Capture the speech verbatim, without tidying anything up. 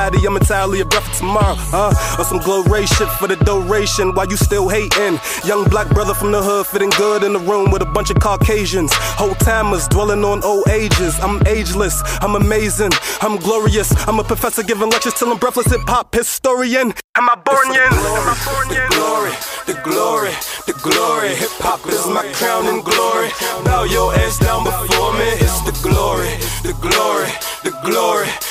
society, I'm entirely a breath of tomorrow. Uh, or some glow ray shit for the duration while you still hating. Young black brother from the hood, fitting good in the room with a bunch of Caucasians. Whole timers dwelling on old ages. I'm ageless, I'm amazing, I'm glorious. I'm a professor giving lectures till I'm breathless. Hip hop historian. Am I born in? The glory, the glory, the glory. Hip hop is my crown and glory. Bow your ass down before me. It's the glory, the glory, the glory.